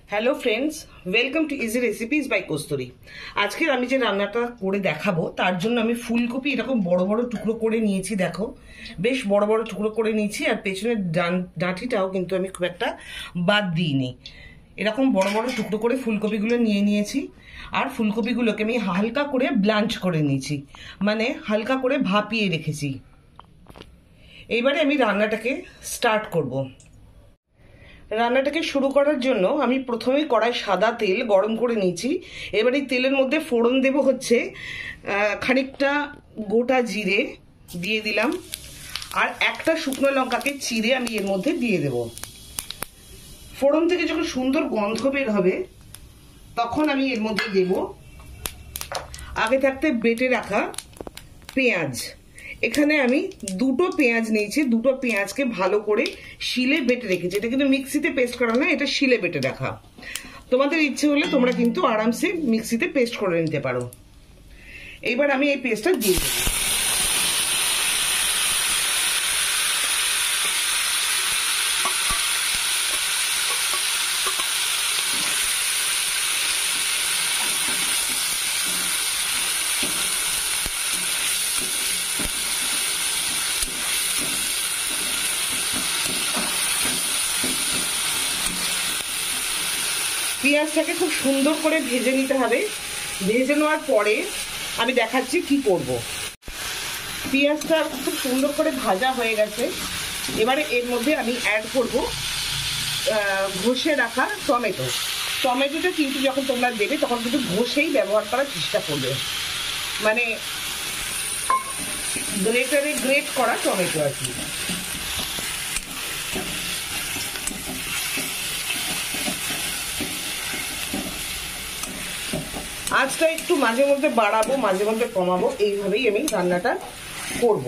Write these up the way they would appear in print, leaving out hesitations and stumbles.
Hello friends, welcome to easy recipes by Kasturi. আজকে আমি যে রান্নাটা করে দেখাবো তার জন্য আমি ফুলকপি এরকম বড় বড় টুকরো করে নিয়েছি। দেখো, বেশ বড় বড় টুকরো করে নিয়েছি, আর পেছনের ডাঁটিটাও কিন্তু আমি খুব একটা বাদ দিইনি। এরকম বড় বড় টুকরো করে ফুলকপিগুলো নিয়ে নিয়েছি, আর ফুলকপিগুলোকে আমি হালকা করে ব্লাঞ্চ করে নিয়েছি, মানে হালকা করে ভাপিয়ে রেখেছি। এইবারে আমি রান্নাটাকে স্টার্ট করব। রান্নাটাকে শুরু করার জন্য আমি প্রথমেই কড়াই সাদা তেল গরম করে নিয়েছি। এবার এই তেলের মধ্যে ফোড়ন দেব হচ্ছে খানিকটা গোটা জিরে দিয়ে দিলাম, আর একটা শুকনো লঙ্কাকে চিড়ে আমি এর মধ্যে দিয়ে দেব। ফোড়ন থেকে যখন সুন্দর গন্ধ বের হবে তখন আমি এর মধ্যে দেব আগে থাকতে বেটে রাখা পেঁয়াজ। এখানে আমি দুটো পেঁয়াজ নিয়েছি, দুটো পেঁয়াজকে ভালো করে শিলে বেটে রেখেছি। এটা কিন্তু মিক্সিতে পেস্ট করা না, এটা শিলে বেটে রাখা। তোমাদের ইচ্ছে হলে তোমরা কিন্তু আরামসে মিক্সিতে পেস্ট করে নিতে পারো। এইবার আমি এই পেস্টটা দিয়ে দেবো। পেঁয়াজটাকে খুব সুন্দর করে ভেজে নিতে হবে। ভেজে নেওয়ার পরে আমি দেখাচ্ছি কি করব। পেঁয়াজটা খুব সুন্দর করে ভাজা হয়ে গেছে। এবারে এর মধ্যে আমি অ্যাড করব ঘষে রাখা টমেটো। টমেটোটা কিন্তু যখন তোমরা দেবে তখন কিন্তু ঘষেই ব্যবহার করার চেষ্টা করবে, মানে গ্রেটারে গ্রেট করা টমেটো আর কি। আজটা একটু মাঝে মধ্যে বাড়াবো, মাঝে মধ্যে কমাবো, এইভাবেই আমি রান্নাটা করব।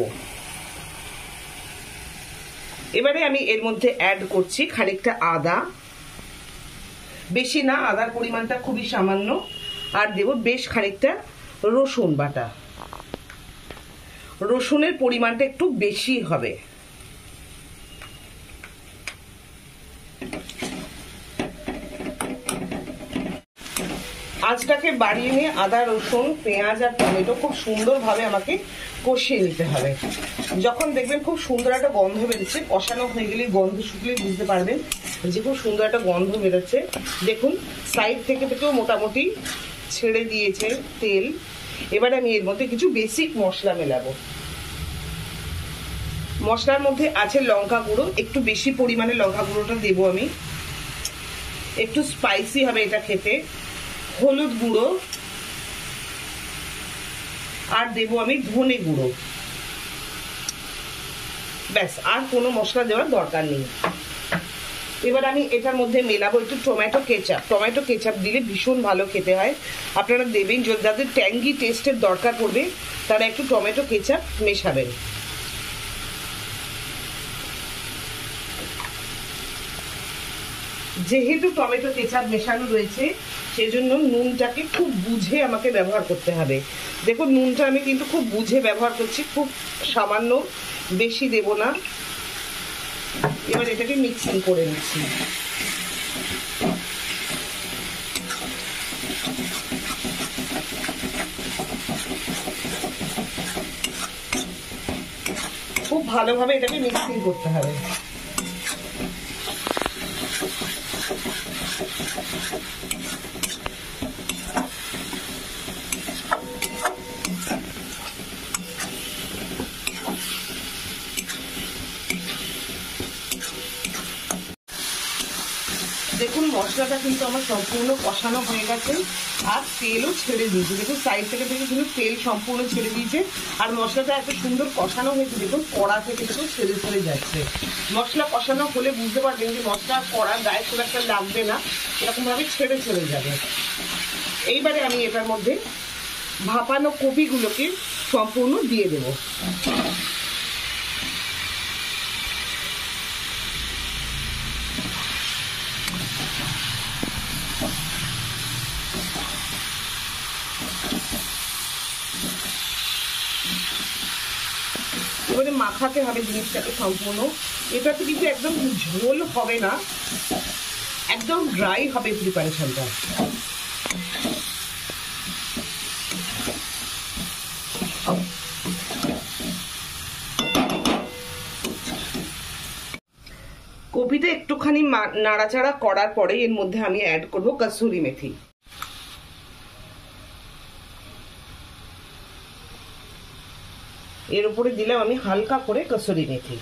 এবারে আমি এর মধ্যে অ্যাড করছি খানিকটা আদা, বেশি না, আদার পরিমাণটা খুবই সামান্য। আর দেব বেশ খানিকটা রসুন বাটা। রসুনের পরিমাণটা একটু বেশি হবে। আঁচটাকে বাড়িয়ে নিয়ে আদা, রসুন, পেঁয়াজ আর টমেটো খুব সুন্দরভাবে আমাকে কষিয়ে নিতে হবে। যখন দেখবেন খুব সুন্দর একটা গন্ধ বেরোচ্ছে, কষানো হয়ে গেলে গন্ধ শুকলেই বুঝতে পারবেন যে খুব সুন্দর একটা গন্ধ বেরোচ্ছে। দেখুন সাইড থেকেও মোটামুটি ছেড়ে দিয়েছে তেল। এবারে আমি এর মধ্যে কিছু বেসিক মশলা মেলাবো। মশলার মধ্যে আছে লঙ্কা গুঁড়ো, একটু বেশি পরিমাণে লঙ্কা গুঁড়োটা দেবো আমি, একটু স্পাইসি হবে এটা খেতে। হলুদ গুঁড়ো, আর দেবো আমি ধনে গুঁড়ো। ব্যাস, আর কোনো মশলা দেওয়ার দরকার নেই। এবার আমি এটার মধ্যে মেলাবো একটু টমেটো কেচাপ। টমেটো কেচাপ দিলে ভীষণ ভালো খেতে হয়, আপনারা দেবেন। যাদের ট্যাঙ্গি টেস্টের দরকার পড়বে তারা একটু টমেটো কেচাপ মেশাবেন। যেহেতু টমেটো কেচাপ মেশানো রয়েছে সেজন্য নুনটাকে খুব বুঝে আমাকে ব্যবহার করতে হবে। দেখুন নুনটা আমি কিন্তু খুব বুঝে ব্যবহার করছি, খুব সামান্য, বেশি দেব না। এবার এটাকে মিক্সিং করে নিচ্ছি। খুব ভালোভাবে এটাকে মিক্সিং করতে হবে। দেখুন মশলাটা কিন্তু আমার সম্পূর্ণ কষানো হয়ে গেছে, আর তেলও ছেড়ে দিয়েছে। দেখুন সাইড থেকে কিন্তু তেল সম্পূর্ণ ছেড়ে দিয়েছে, আর মশলাটা এত সুন্দর কষানো হয়েছে। দেখুন কড়া থেকে দেখুন ছেড়ে ছেড়ে যাচ্ছে। মশলা কষানো হলে বুঝতে পারবেন যে মশলা কড়া গায়ে খুব একটা লাগবে না, এরকম ভাবে ছেড়ে ছেড়ে যাবে। এইবারে আমি এটার মধ্যে ভাপানো কপিগুলোকে সম্পূর্ণ দিয়ে দেব। এবারে মাখাতে হবে জিনিসটাকে সম্পূর্ণ। এটাতে কিন্তু একদম ঝোল হবে না, একদম ড্রাই হবে প্রিপারেশনটা। কপিটা একটুখানি নাড়াচাড়া করার পরে এর মধ্যে আমি অ্যাড করব কসুরি মেথি। এর উপরে দিলাম আমি হালকা করে কসুরি মেথি।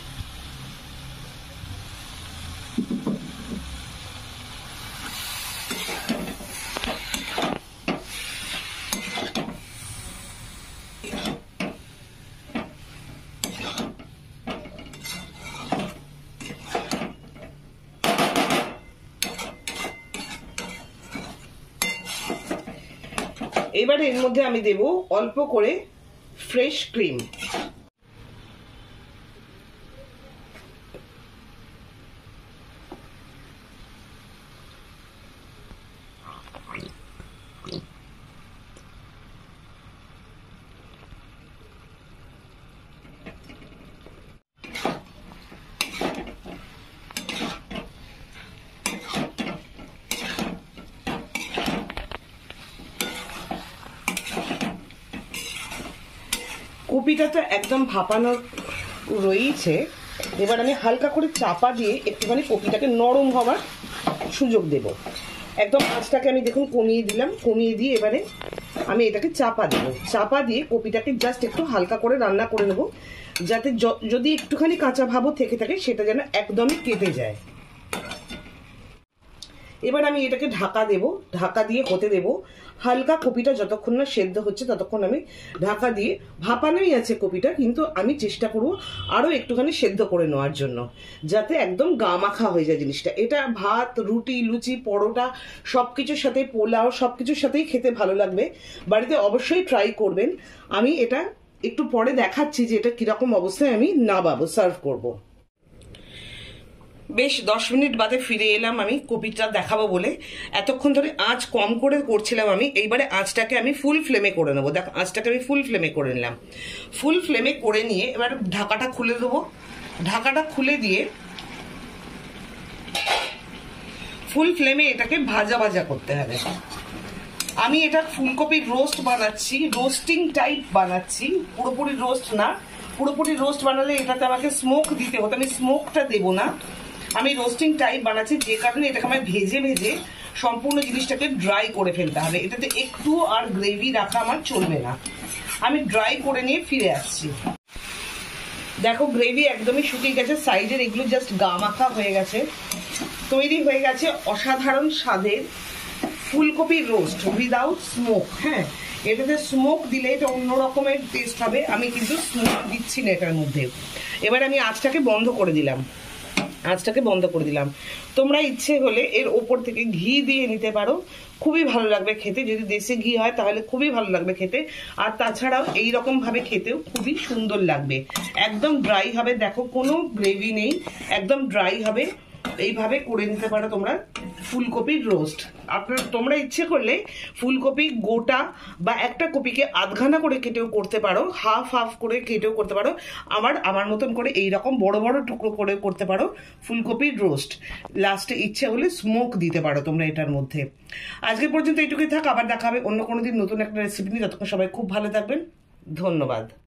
এবার এর মধ্যে আমি দেব অল্প করে ফ্রেশ ক্রিম। কপিটা তো একদম ভাপানো রয়েছে, এবার আমি হালকা করে চাপা দিয়ে একটুখানি কপিটাকে নরম হওয়ার সুযোগ দেব। একদম আঁচটাকে আমি দেখুন কমিয়ে দিলাম, কমিয়ে দিয়ে এবারে আমি এটাকে চাপা দেব। চাপা দিয়ে কপিটাকে জাস্ট একটু হালকা করে রান্না করে নেব, যাতে যদি একটুখানি কাঁচা ভাবও থেকে থাকে সেটা যেন একদমই কেটে যায়। এবার আমি এটাকে ঢাকা দেব, ঢাকা দিয়ে হতে দেব। হালকা কপিটা যতক্ষণ না সেদ্ধ হচ্ছে ততক্ষণ আমি ঢাকা দিয়ে, ভাপানোই আছে কপিটা, কিন্তু আমি চেষ্টা করব আরো একটুখানি সেদ্ধ করে নেওয়ার জন্য, যাতে একদম গা মাখা হয়ে যায় জিনিসটা। এটা ভাত, রুটি, লুচি, পরোটা সবকিছুর সাথে, পোলাও সবকিছুর সাথেই খেতে ভালো লাগবে। বাড়িতে অবশ্যই ট্রাই করবেন। আমি এটা একটু পরে দেখাচ্ছি যে এটা কিরকম অবস্থায় আমি নামাবো, সার্ভ করব। বেশ 10 মিনিট বাদে ফিরে এলাম আমি কপিটা দেখাবো বলে। এতক্ষণ ধরে আঁচ কম করে করছিলাম আমি, এইবারে আঁচটাকে আমি ফুল ফ্লেমে করে নেবো। দেখো আঁচটাকে আমি ফুল ফ্লেমে করে নিলাম। ফুল ফ্লেমে করে নিয়ে এবার ঢাকাটা খুলে দেবো। ঢাকাটা খুলে দিয়ে ফুল ফ্লেমে এটাকে ভাজা ভাজা করতে হবে। আমি এটা ফুলকপির রোস্ট বানাচ্ছি, রোস্টিং টাইপ বানাচ্ছি, পুরোপুরি রোস্ট না। পুরোপুরি রোস্ট বানালে এটাতে আমাকে স্মোক দিতে হতো, আমি স্মোকটা দেবো না। আমি রোস্টিং টাইপ বানাচ্ছি, যে কারণে এটাকে আমার ভেজে ভেজে সম্পূর্ণ জিনিসটাকে ড্রাই করে ফেলতে হবে। এটাতে একটু আর গ্রেভি রাখা আমার চলবে না। আমি ড্রাই করে নিয়ে ফিরে আসছি। দেখো গ্রেভি একদমই শুকিয়ে গেছে, সাইডের এগুলো জাস্ট গা মাখা হয়ে গেছে। তৈরি হয়ে গেছে অসাধারণ স্বাদের ফুলকপির রোস্ট উইদাউট স্মোক। হ্যাঁ, এটাতে স্মোক দিলে এটা অন্য রকমের টেস্ট হবে, আমি কিন্তু স্মোক দিচ্ছি না এটার মধ্যে। এবার আমি আঁচটাকে বন্ধ করে দিলাম, আঁচটাকে বন্ধ করে দিলাম। তোমরা ইচ্ছে হলে এর ওপর থেকে ঘি দিয়ে নিতে পারো, খুবই ভালো লাগবে খেতে। যদি দেশি ঘি হয় তাহলে খুবই ভালো লাগবে খেতে। আর তাছাড়াও এইরকম ভাবে খেতেও খুবই সুন্দর লাগবে। একদম ড্রাই হবে, দেখো কোনো গ্রেভি নেই, একদম ড্রাই হবে। এইভাবে করে নিতে পারো তোমরা ফুলকপির রোস্ট। তোমরা ইচ্ছে করলে ফুলকপি গোটা বা একটা কপিকে আধখানা করে কেটেও করতে পারো, হাফ হাফ করে কেটেও করতে পারো, আমার মতন করে এইরকম বড় বড় টুকরো করে করতে পারো ফুলকপির রোস্ট। লাস্টে ইচ্ছে হলে স্মোক দিতে পারো তোমরা এটার মধ্যে। আজকে পর্যন্ত এইটুকুই থাক, আবার দেখা হবে অন্য কোনো দিন নতুন একটা রেসিপি নিয়ে। ততক্ষণ সবাই খুব ভালো থাকবেন, ধন্যবাদ।